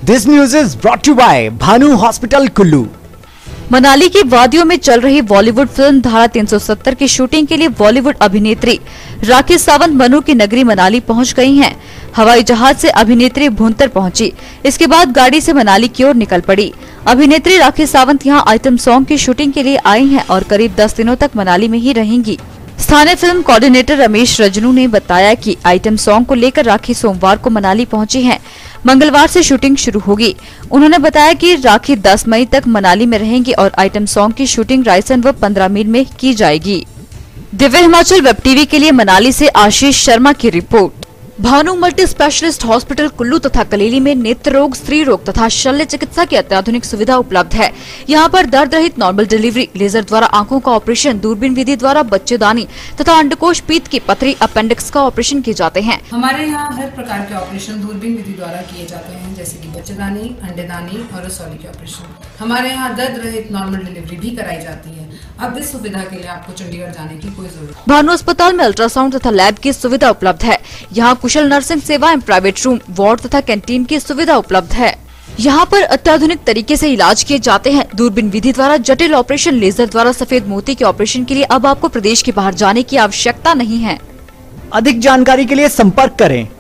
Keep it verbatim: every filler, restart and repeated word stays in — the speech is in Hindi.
This news is brought to by Bhanu hospital Kullu. Manali की वादियों में चल रही बॉलीवुड फिल्म धारा तीन सौ सत्तर की शूटिंग के लिए बॉलीवुड अभिनेत्री राखी सावंत मनु की नगरी मनाली पहुंच गई हैं। हवाई जहाज से अभिनेत्री भुंतर पहुंची। इसके बाद गाड़ी से मनाली की ओर निकल पड़ी। अभिनेत्री राखी सावंत यहां आइटम सॉन्ग की शूटिंग के लिए आई हैं और करीब दस दिनों तक मनाली में ही रहेंगी। स्थानीय फिल्म कोऑर्डिनेटर रमेश रजनू ने बताया कि आइटम सॉन्ग को लेकर राखी सोमवार को मनाली पहुंची हैं। मंगलवार से शूटिंग शुरू होगी। उन्होंने बताया कि राखी दस मई तक मनाली में रहेंगी और आइटम सॉन्ग की शूटिंग रायसन व पंद्रह मील में की जाएगी। दिव्य हिमाचल वेब टीवी के लिए मनाली से आशीष शर्मा की report. Bhanu multi specialist hospital Kullu तथा कलीली में नेत्र रोग, स्त्री रोग तथा शल्य चिकित्सा की अत्याधुनिक सुविधा उपलब्ध है। यहाँ पर दर्द रहित नॉर्मल डिलीवरी, लेजर द्वारा आंखों का ऑपरेशन, दूरबीन विधि द्वारा बच्चेदानी तथा अंडकोश पीत की पथरी, अपेंडिक्स का ऑपरेशन किए जाते हैं। हमारे यहाँ हर प्रकार के ऑपरेशन दूरबीन विधि द्वारा किए जाते हैं, जैसे कि बच्चेदानी, अंडेदानी और रसौली के ऑपरेशन। हमारे यहाँ दर्द रहित नॉर्मल डिलीवरी भी कराई जाती है। अब इस सुविधा के लिए आपको चंडीगढ़ जाने की कोई जरूरत नहीं। भानु अस्पताल में अल्ट्रासाउंड तथा लैब की सुविधा उपलब्ध है। यहाँ कुशल नर्सिंग सेवाएं, प्राइवेट रूम, वार्ड तथा कैंटीन की सुविधा उपलब्ध है। यहाँ पर अत्याधुनिक तरीके से इलाज किए जाते हैं। दूरबीन विधि द्वारा जटिल ऑपरेशन, लेजर द्वारा सफेद मोती के ऑपरेशन के लिए अब आपको प्रदेश के बाहर जाने की आवश्यकता नहीं है। अधिक जानकारी के लिए संपर्क करें